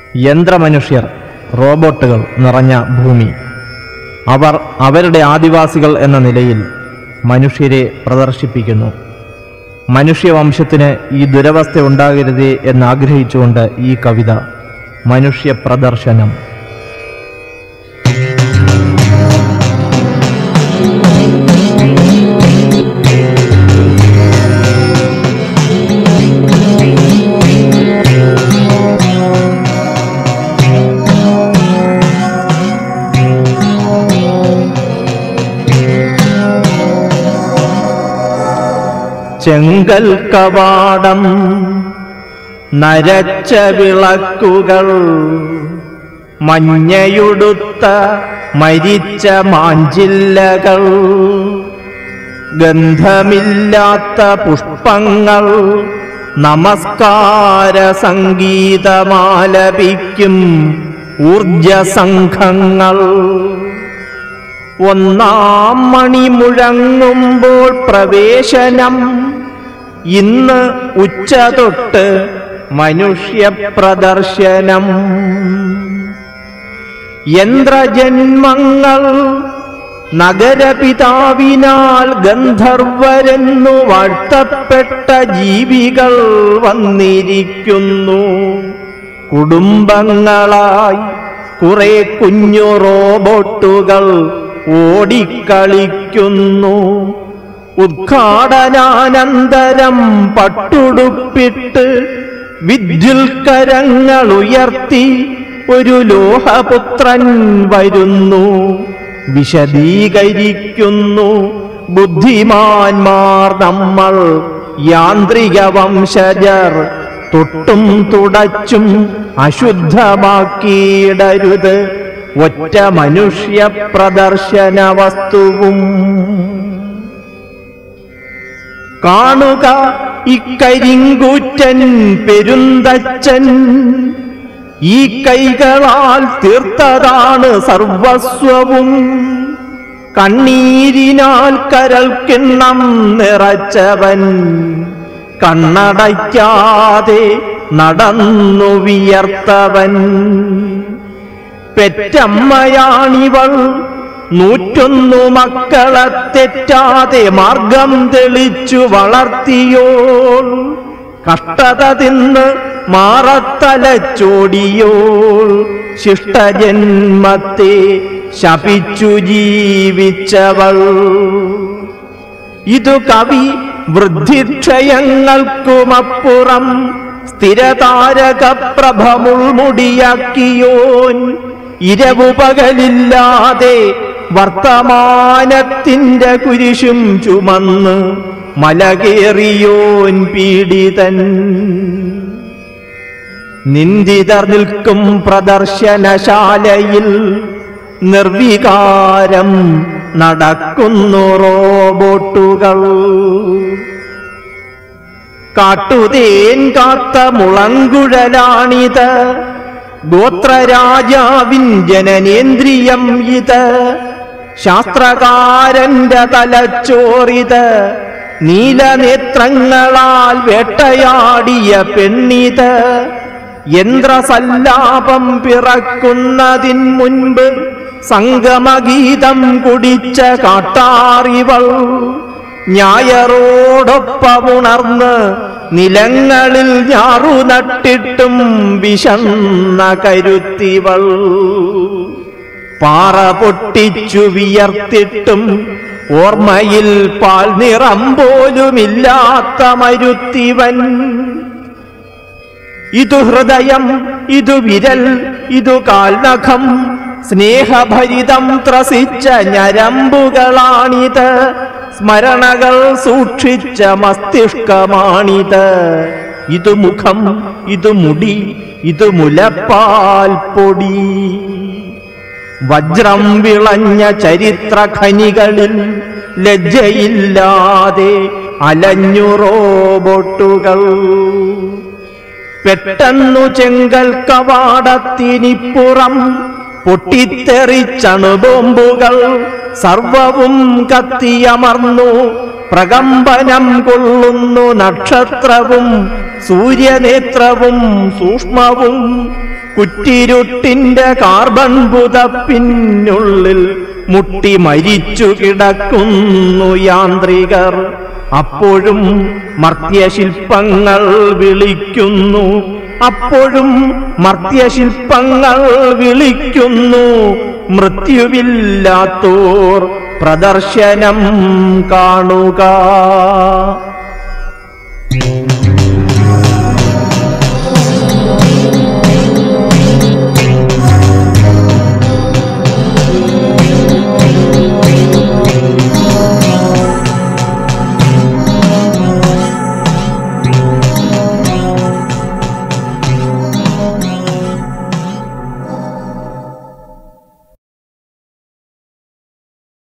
യന്ത്രമനുഷ്യർ, റോബോട്ടുകൾ നിറഞ്ഞ ഭൂമി. അവർ അവരുടെ ആദിവാസികൾ എന്ന നിലയിൽ മനുഷ്യരെ പ്രദർശിപ്പിക്കുന്നു. മനുഷ്യവംശത്തിന് ഈ ദുരവസ്ഥ ഉണ്ടാകരുതേ എന്നാഗ്രഹിച്ചുകൊണ്ട് ഈ കവിത മനുഷ്യ പ്രദർശനം. ചെങ്കൽ കവാടം, നരച്ച വിളക്കുകൾ, മഞ്ഞയുടുത്ത മരിച്ച മാഞ്ചില്ലകൾ, ഗന്ധമില്ലാത്ത പുഷ്പങ്ങൾ, നമസ്കാര സംഗീതമാലപിക്കും ഊർജസംഘങ്ങൾ. ഒന്നാം മണി മുഴങ്ങുമ്പോൾ പ്രവേശനം, ഇന്ന് ഉച്ച തൊട്ട് മനുഷ്യ പ്രദർശനം. യന്ത്രജന്മങ്ങൾ, നഗരപിതാവിനാൽ ഗന്ധർവരെന്നു വാഴ്ത്തപ്പെട്ട ജീവികൾ വന്നിരിക്കുന്നു. കുടുംബങ്ങളായി കുറെ കുഞ്ഞു റോബോട്ടുകൾ ഓടിക്കളിക്കുന്നു. ഉദ്ഘാടനാനന്തരം പട്ടുടുപ്പിട്ട് വിദ്യുൽക്കരങ്ങൾ ഉയർത്തി ഒരു ലോഹപുത്രൻ വരുന്നു. വിശദീകരിക്കുന്നു ബുദ്ധിമാന്മാർ നമ്മൾ യാന്ത്രിക വംശജർ. തൊട്ടും തുടച്ചും അശുദ്ധമാക്കിയിടരുത് ഒറ്റ മനുഷ്യ പ്രദർശന വസ്തുവും. കാണുക ഇക്കരിങ്കൂറ്റൻ പെരുന്തച്ചൻ, ഈ കൈകളാൽ തീർത്തതാണ് സർവസ്വവും. കണ്ണീരിനാൽ കരൾ കിണ്ണം നിറച്ചവൻ, കണ്ണടയ്ക്കാതെ നടന്നു വിയർത്തവൻ. പെറ്റമ്മയാണിവൾ, 101 മക്കളെ തെറ്റാതെ മാർഗം തെളിച്ചു വളർത്തിയോൾ. കഷ്ടത തിന്ന് മാറത്തലച്ചോടിയോൾ, ശിഷ്ടജന്മത്തെ ശപിച്ചു ജീവിച്ചവൾ. ഇതു കവി വൃദ്ധിക്ഷയങ്ങൾക്കുമപ്പുറം സ്ഥിരതാരക പ്രഭമുൾമുടിയാക്കിയോൻ. ഇരവു പകലില്ലാതെ വർത്തമാനത്തിൻ്റെ കുരിശും ചുമന്ന് മലകേറിയോൻ പീഡിതൻ. നിന്ദിതർ നിൽക്കും പ്രദർശനശാലയിൽ നിർവികാരം നടക്കുന്നു റോബോട്ടുകൾ. കാട്ടുതേൻ കാത്ത മുളങ്കുഴലാണിത്, ഗോത്രരാജാവിൻ ജനനേന്ദ്രിയം ഇത്. ശാസ്ത്രകാരന്റെ തലച്ചോറിത്, നീലനേത്രങ്ങളാൽ വേട്ടയാടിയ പെണ്ണിത്. യന്ത്രസല്ലാപം പിറക്കുന്നതിൻ മുൻപ് സംഗമഗീതം കുടിച്ച കാട്ടാറിവൾ. ഞായറോടൊപ്പമുണർന്ന് നിലങ്ങളിൽ ഞാറു നട്ടിട്ടും വിശന്ന കരുത്തിവൾ. പാറ പൊട്ടിച്ചു വിയർത്തിട്ടും ഓർമ്മയിൽ പാൽ നിറം പോലുമില്ലാത്ത മരുത്തിവൻ. ഇതു ഹൃദയം, ഇതു വിരൽ, ഇതു കാൽനഖം, സ്നേഹഭരിതം ത്രസിച്ച ഞരമ്പുകളാണിത്. സ്മരണകൾ സൂക്ഷിച്ച മസ്തിഷ്കമാണിത്. ഇതു മുഖം, ഇതു മുടി, ഇതു മുലപ്പാൽ പൊടി. വജ്രം വിളഞ്ഞ ചരിത്ര ഖനികളിൽ ലജ്ജയില്ലാതെ അലഞ്ഞു റോബോട്ടുകൾ. പെട്ടെന്നു ചെങ്കൽ കവാടത്തിനിപ്പുറം പൊട്ടിത്തെറിച്ചണുബോംബുകൾ. സർവവും കത്തിയമർന്നു, പ്രകമ്പനം കൊള്ളുന്നു നക്ഷത്രവും സൂര്യനേത്രവും സൂക്ഷ്മവും. കുറ്റിരുട്ടിന്റെ കാർബൺ പുതപ്പിനുള്ളിൽ മുട്ടി മരിച്ചു കിടക്കുന്നു യാന്ത്രികർ. അപ്പോഴും മർത്യശില്പങ്ങൾ വിളിക്കുന്നു, അപ്പോഴും മർത്യശില്പങ്ങൾ വിളിക്കുന്നു. മൃത്യുവില്ലാത്തോർ പ്രദർശനം കാണുക.